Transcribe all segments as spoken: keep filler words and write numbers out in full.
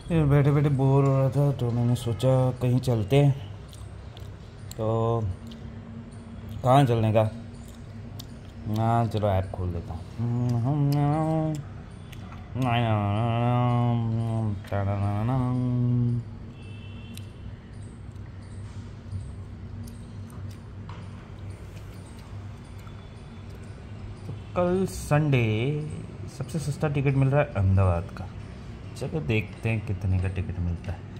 बैठे बैठे बोर हो रहा था तो मैंने सोचा कहीं चलते हैं। तो कहाँ चलने का? हाँ चलो ऐप खोल देता हूँ। तो कल संडे सबसे सस्ता टिकट मिल रहा है अहमदाबाद का। चलो देखते हैं कितने का टिकट मिलता है।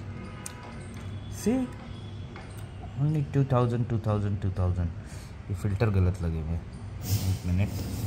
See only two thousand two thousand two thousand. ये फिल्टर गलत लगे हुए। एक मिनट।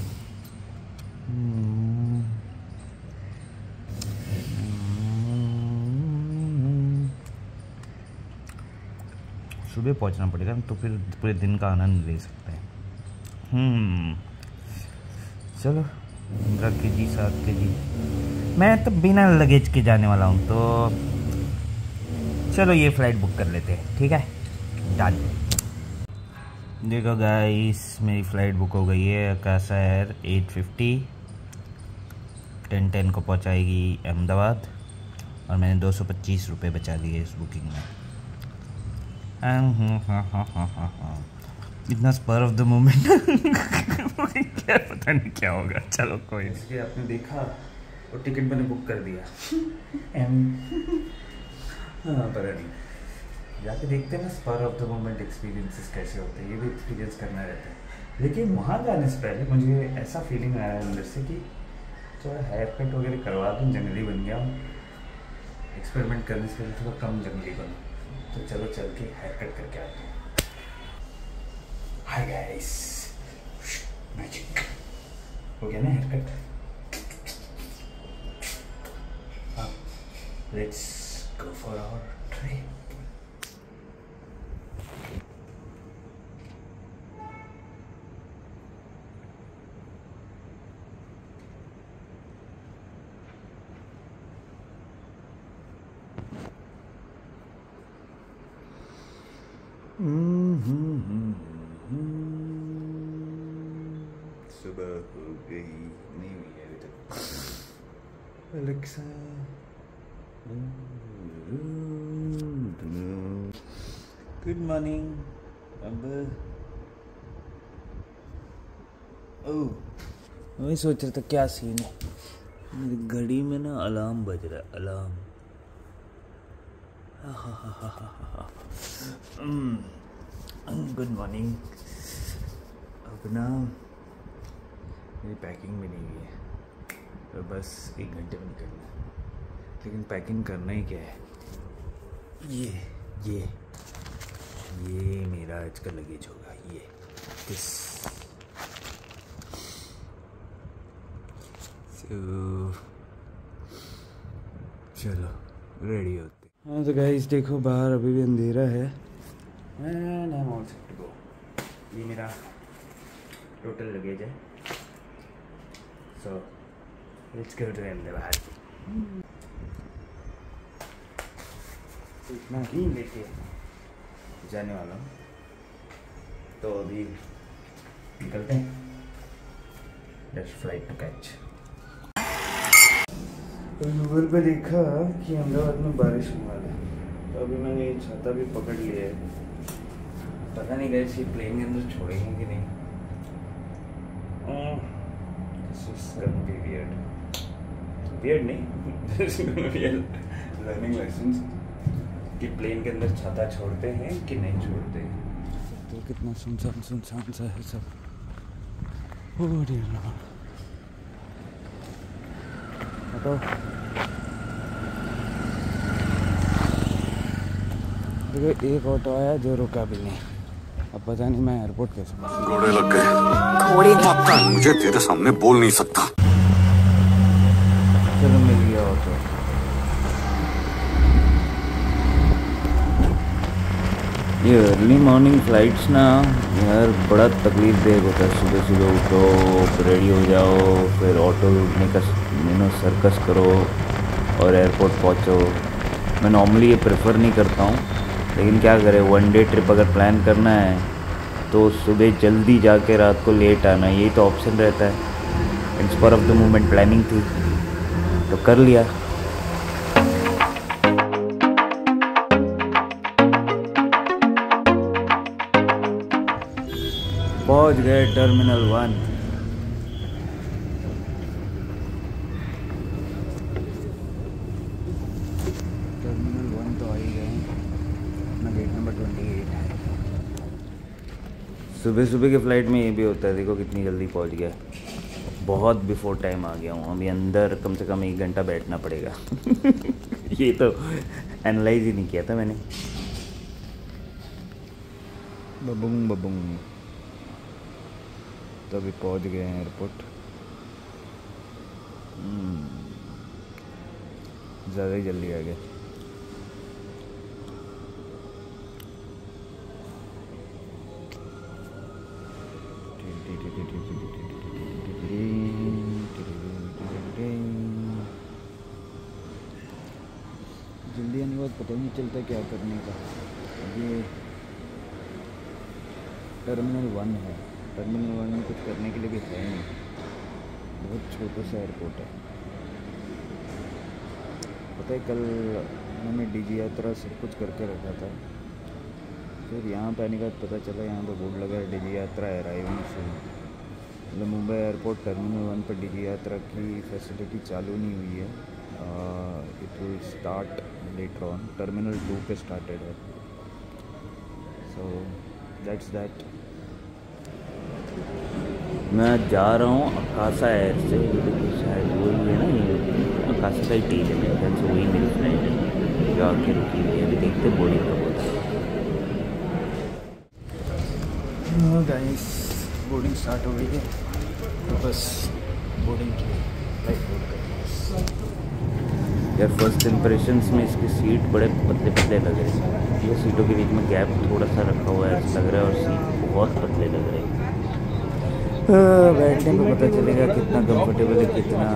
सुबह पहुंचना पड़ेगा तो फिर पूरे दिन का आनंद ले सकते हैं। हम्म चलो पंद्रह के जी सात के जी। मैं तो बिना लगेज के जाने वाला हूँ तो चलो ये फ़्लाइट बुक कर लेते हैं। ठीक है डन। देखो गाइस मेरी फ़्लाइट बुक हो गई है। Akasa air at fifty ten ten को पहुँचाएगी अहमदाबाद और मैंने दो सौ पच्चीस रुपये बचा लिए इस बुकिंग में। हाँ हाँ हाँ हाँ हाँ हाँ इतना स्पर ऑफ द मोमेंट क्या पता नहीं क्या होगा। चलो कोई इसलिए आपने देखा और टिकट मैंने बुक कर दिया। हाँ पता नहीं जाके देखते हैं ना spur of the moment experiences कैसे होते हैं। ये भी एक्सपीरियंस करना रहता है। लेकिन वहाँ जाने से पहले मुझे ऐसा फीलिंग आया अंदर से कि थोड़ा हेयर कट वगैरह करवा दूँ, जंगली बन गया हूँ। एक्सपेरिमेंट करने से पहले थोड़ा कम जंगली बनूँ। तो चलो चल के हेयर कट करके आते हैं। हाय गाइस मैजिक हो गया ना हेयर कट। हाँ let's go for our trip. सुबह हो गई नहीं हुई है अभी तक। Alexa good morning. अब ओह मैं सोच रहा था क्या सीन है। मेरी घड़ी में ना अलार्म बज रहा है। Alarm good morning. अब ना मेरी पैकिंग भी नहीं हुई है तो बस एक घंटे में निकलना है। लेकिन पैकिंग करना ही क्या है। ये ये ये मेरा आज का लगेज होगा। ये दिस so, चलो रेडी होते। हाँ तो गाइस देखो बाहर अभी भी अंधेरा है and I am all set to go. ये मेरा टोटल लगेज है। So let's go to Ahmedabad. इतना ही लेके जाने वाला हूँ तो अभी निकलते हैं। Let's flight to catch. तो गूगल पे देखा कि अहमदाबाद में बारिश होने वाला है तो अभी मैंने ये छाता भी पकड़ लिया है। पता नहीं गए ये प्लेन के अंदर छोड़ेंगे कि नहीं। वियर्ड नहीं लर्निंग लेसन्स कि प्लेन के अंदर छाता छोड़ते हैं कि नहीं छोड़ते हैं। तो कितना सुनसान सुनसान सा है सब। ओ डियर तो देखो एक ऑटो आया जो रुका भी नहीं। अब पता नहीं मैं एयरपोर्ट कैसे पहुंचूं। घोड़े लग गए। घोड़े लगता है मुझे तेरे सामने बोल नहीं सकता। चलो मिल गया ऑटो। ये अर्ली मॉर्निंग फ्लाइट्स ना यार बड़ा तकलीफ देख होता है। सुबह सुबह उठो रेडी हो जाओ फिर ऑटो उठने का यू नो सर्कस करो और एयरपोर्ट पहुंचो। मैं नॉर्मली ये प्रेफर नहीं करता हूँ लेकिन क्या करें वन डे ट्रिप अगर प्लान करना है तो सुबह जल्दी जाके रात को लेट आना यही तो ऑप्शन रहता है। It's spur of the moment planning थी तो कर लिया। पहुंच गए टर्मिनल वन। टर्मिनल वन तो आ ही गए, अपना गेट नंबर ट्वेंटी एट है। सुबह सुबह के फ़्लाइट में ये भी होता है, देखो कितनी जल्दी पहुंच गया। बहुत बिफोर टाइम आ गया हूँ, अभी अंदर कम से कम एक घंटा बैठना पड़ेगा। ये तो एनालाइज ही नहीं किया था मैंने। बबूंग बबूंग, तभी पहुंच गए हैं एयरपोर्ट। ज़्यादा ही जल्दी आ गया। जल्दी आने के बाद पता ही नहीं चलता क्या करने का। ये टर्मिनल वन है, टर्मिनल वन में कुछ करने के लिए भी है नहीं, बहुत छोटा सा एयरपोर्ट है। पता है कल मैंने डीजी यात्रा सब कुछ करके रखा था, फिर यहाँ पे आने के बाद पता चला यहाँ पे बोर्ड लगा है डीजी यात्रा अराइविंग से। मतलब मुंबई एयरपोर्ट टर्मिनल वन पर डीजी यात्रा की फैसिलिटी चालू नहीं हुई है। It will start later on, terminal two पे स्टार्टेड है। So that's that. मैं जा रहा हूँ अकासा एयर से, शायद वही है ना, ये अकासा का ही टीम है मेरे ख्याल से, वही मेरी फ्रेंड है जो आके रुकी हुई है। अभी देखते बोर्डिंग कब होता है। गाइस बोर्डिंग स्टार्ट हो गई है, तो बस बोर्डिंग की फ्लाइट बोर्ड कर। यार फर्स्ट इम्प्रेशंस में इसकी सीट बड़े पतले पतले लग रहे हैं, ये सीटों के बीच में गैप थोड़ा सा रखा हुआ है ऐसा लग रहा है, और सीट बहुत पतले लग रहे हैं। बैठने में पता चलेगा कितना कंफर्टेबल है, कितना।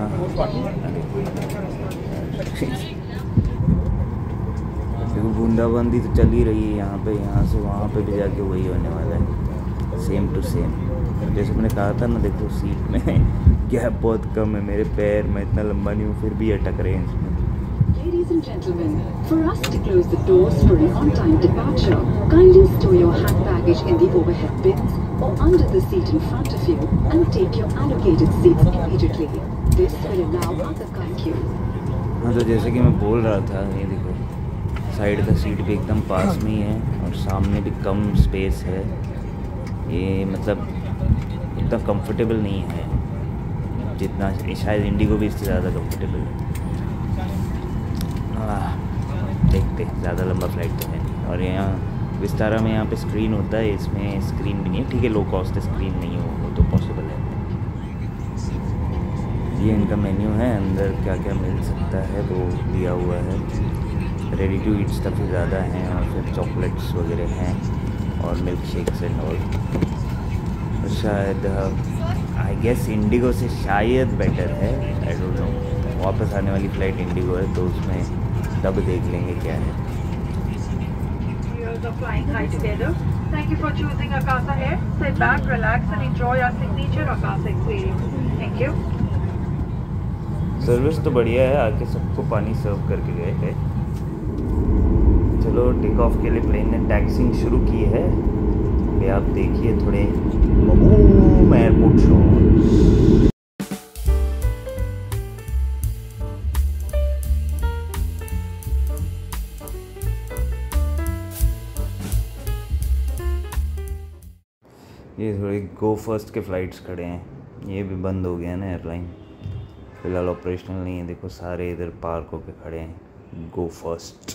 देखो बूंदाबांदी तो चल ही रही है यहाँ पे, यहाँ से वहाँ पे भी जाके वही होने वाला है, सेम टू सेम। जैसे मैंने कहा था ना, देखो सीट में गैप बहुत कम है, मेरे पैर मैं इतना लंबा नहीं हूँ फिर भी अटक रहे हैं इसमें। Ladies and gentlemen, for us to close the doors for an on-time departure, kindly store your hand baggage in the overhead bins or under the seat in front of you and take your allocated seats immediately. This will allow other thank you. हाँ, तो जैसे कि मैं बोल रहा था, ये देखो साइड का सीट भी एकदम पास में ही है और सामने भी कम स्पेस है। ये मतलब इतना कंफर्टेबल नहीं है जितना शायद इंडिगो भी इससे ज़्यादा कंफर्टेबल है। देखते, ज़्यादा लंबा फ्लाइट तो है नहीं। और यहाँ विस्तारा में यहाँ पे स्क्रीन होता है, इसमें स्क्रीन भी नहीं है। ठीक है, लो कॉस्ट स्क्रीन नहीं हो वो तो पॉसिबल है। ये इनका मेन्यू है, अंदर क्या क्या मिल सकता है वो दिया हुआ है। रेडी टू ईट स्टफ ही ज़्यादा हैं और फिर चॉकलेट्स वगैरह हैं और मिल्क शेक्स एंड ऑल। शायद आई गेस इंडिगो से शायद बेटर है, आई डोंट नो। वापस आने वाली फ़्लाइट इंडिगो है तो उसमें तब देख लेंगे क्या है। Flying high together. Thank you for choosing Akasa Air. Sit back, relax and enjoy our signature Akasa experience. Thank you. Service तो बढ़िया है, आके सबको पानी सर्व करके गए हैं। चलो टेक ऑफ के लिए प्लेन ने टैक्सिंग शुरू की है। अभी आप देखिए थोड़े बूम एयरपोर्ट शो। ये थोड़े गो फर्स्ट के फ़्लाइट्स खड़े हैं, ये भी बंद हो गया ना एयरलाइन, फ़िलहाल ऑपरेशनल नहीं है। देखो सारे इधर पार्क होके खड़े हैं, गो फर्स्ट।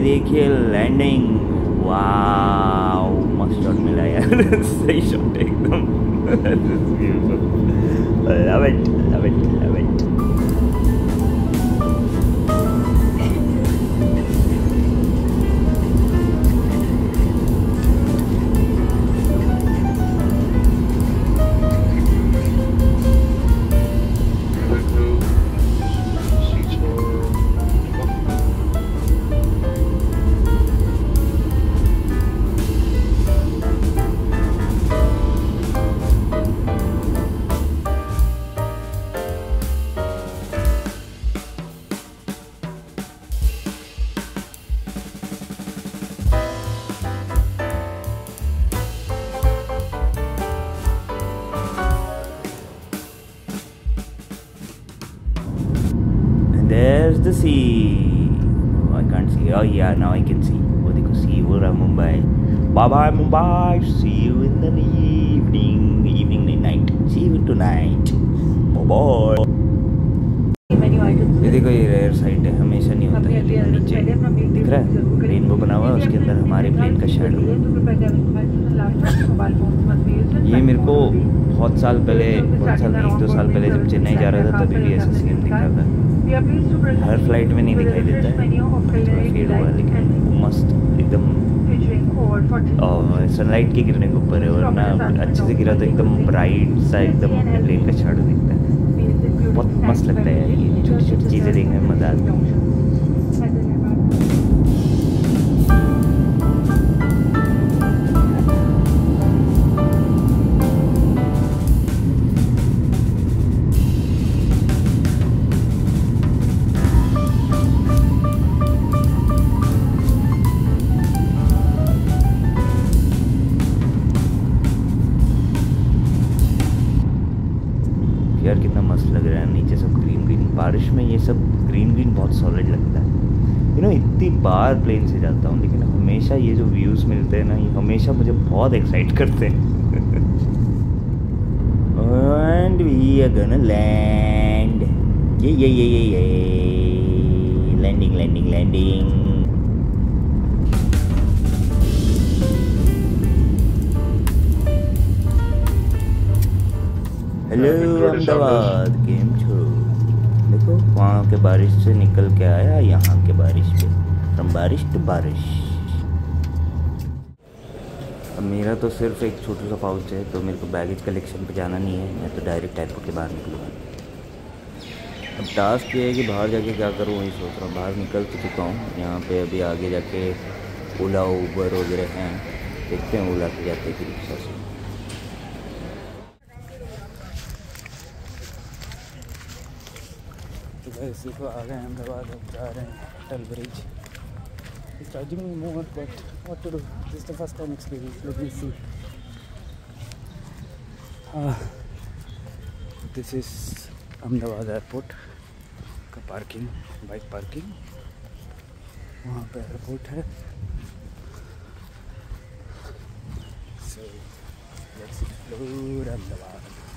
देखिए लैंडिंग, वाव मस्त शॉट मिला यार। सही शॉट एकदम। Love it love it love it. There's the sea. Oh, I can't see. Oh yeah, now I can see. Oh, देखो sea हो रहा Mumbai. Bye bye Mumbai. See you in the evening. Evening night. See you tonight. Bye bye. ये देखो ये rare side है, हमेशा नहीं होता है। देखो नीचे दिख रहा है रेनबो बना हुआ है, उसके अंदर हमारे प्लेन का शैडो। ये मेरे को बहुत साल पहले, बहुत साल नहीं, दो साल पहले जब चेन्नई जा रहा था तभी भी ऐसा सीन दिख रहा था। हर फ्लाइट में नहीं दिखाई देता है, थोड़ा फेड हुआ है, लेकिन मस्त एकदम सनलाइट की गिरने के ऊपर है, वरना अच्छे से गिरा तो एकदम ब्राइट सा एकदम प्लेन का शैडो दिखता है। बहुत मस्त लगता है यार, ये छोटी छोटी चीज़ें देखने में मज़ा आता है। यार कितना मस्त लग रहा है, नीचे सब ग्रीन ग्रीन, बारिश में ये सब ग्रीन ग्रीन बहुत सॉलिड लगता है। यू नो इतनी बार प्लेन से जाता हूँ, लेकिन हमेशा ये जो व्यूज़ मिलते हैं ना, ये हमेशा मुझे बहुत एक्साइट करते हैं। And we are gonna land, ये ये ये ये ये landing landing landing. Hello Ahmedabad, केम छो? देखो वहाँ के बारिश से निकल के आया यहाँ के बारिश पे, फ्रॉम बारिश टू बारिश। अब मेरा तो सिर्फ एक छोटा सा पाउच है, तो मेरे को बैगेज कलेक्शन पे जाना नहीं है, मैं तो डायरेक्ट एयरपोर्ट के बाहर निकलूँगा। अब टास्क ये है कि बाहर जाके क्या करूँ वही सोच रहा हूँ। बाहर निकल तो चुका हूँ, यहाँ पे अभी आगे जाके ओला उबर वगैरह हैं, देखते हैं ओला के जाते कि रिक्शा से। इसी को आ गए अहमदाबाद, अब जा रहे हैं Atal bridge. Charging mode, but what to do, this is the first time experience, let me see. This is Ahmedabad airport का पार्किंग, बाइक पार्किंग, वहाँ पे एयरपोर्ट है। So let's explore Ahmedabad.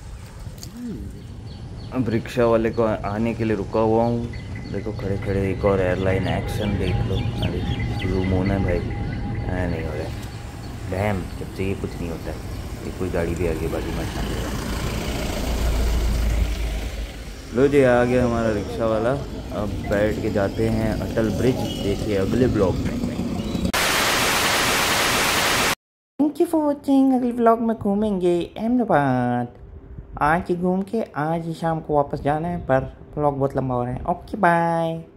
अब रिक्शा वाले को आने के लिए रुका हुआ हूँ, देखो खड़े खड़े एक और एयरलाइन एक्शन देख लो। अरे जूम होना है भाई, हाँ नहीं हो रहा है डैम, जब चाहिए कुछ नहीं होता है। ये कोई गाड़ी भी आगे बाजू में छान। लो जी आ गया हमारा रिक्शा वाला, अब बैठ के जाते हैं अटल ब्रिज, देखिए अगले ब्लॉग में। Thank you for watching. अगले ब्लॉग में घूमेंगे अहमदाबाद। आज ही घूम के आज ही शाम को वापस जाना है, पर ब्लॉग बहुत लंबा हो रहा है। Okay bye.